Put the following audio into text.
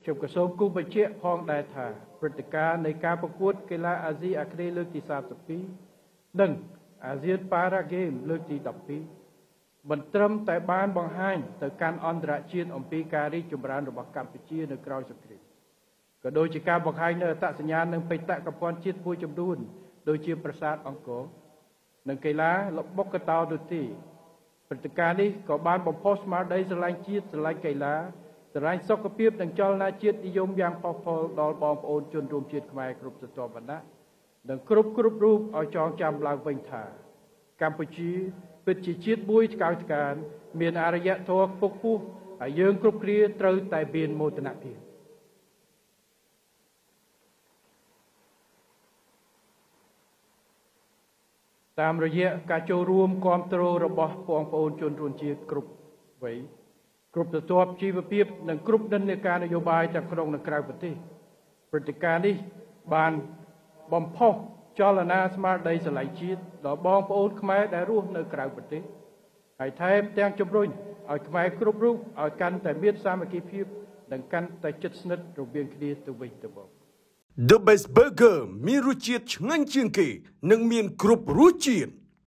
Chụp cái số cung bạch chế phong đại thả Bật cảในการประกวดกีฬาอาเซียนอาคเนย์លើកទី32និងអាស៊ានប៉ារ៉ាហ្គេមលើកទី12មិនត្រឹមតែបានបង្ហាញទៅកាន់អន្តរជាតិអំពីការរីកចម្រើនរបស់កម្ពុជានៅក្រៅសង្គ្រាមក៏ដូចជាការបង្ហាញនៅអត្តសញ្ញាណនិងបេតិកភណ្ឌជាតិមួយចំនួនដូចជាប្រាសាទអង្គរនិងកីឡាល្បុក្កតោនោះទេព្រឹត្តិការណ៍នេះក៏បានបំផុសស្មារតីស្រឡាញ់ជាតិស្រឡាញ់កីឡាស្រឡាញ់សុខភាពនិងចលនាជាតិនិយមយ៉ាងផុសផុលដល់បងប្អូនជនរួមជាតិខ្មែរគ្រប់ស្រទាប់វណ្ណៈនិងគ្រប់រូបឲ្យចងចាំឡើងវិញថាកម្ពុជាពិតជាជាតិមួយថ្កើងថ្កានមានអរិយធម៌ខ្ពង់ខ្ពស់ហើយយើងគ្រប់គ្នាត្រូវតែមានមោទនភាពតាមរយៈការចូលរួមគាំទ្ររបស់បងប្អូនជនរួមជាតិគ្រប់វ័យគ្រប់ស្រទាប់ជីវភាពនិងគ្រប់និន្នាការនយោបាយទាំងក្នុងនិងក្រៅប្រទេសព្រឹត្តិការណ៍នេះបានបំផុសចលនាស្មារតីស្រឡាញ់ជាតិដល់បងប្អូនខ្មែរដែលរស់នៅក្រៅប្រទេសហើយថែមទាំងជំរុញឲ្យខ្មែរគ្រប់រូបឲ្យកាន់តែមានសាមគ្គីភាពនិងកាន់តែជិតស្និទ្ធរវាងគ្នាទៅវិញទៅមក The Best Burger មានរសជាតិឆ្ងាញ់ជាងគេនិងមានគ្រប់រសជាតិ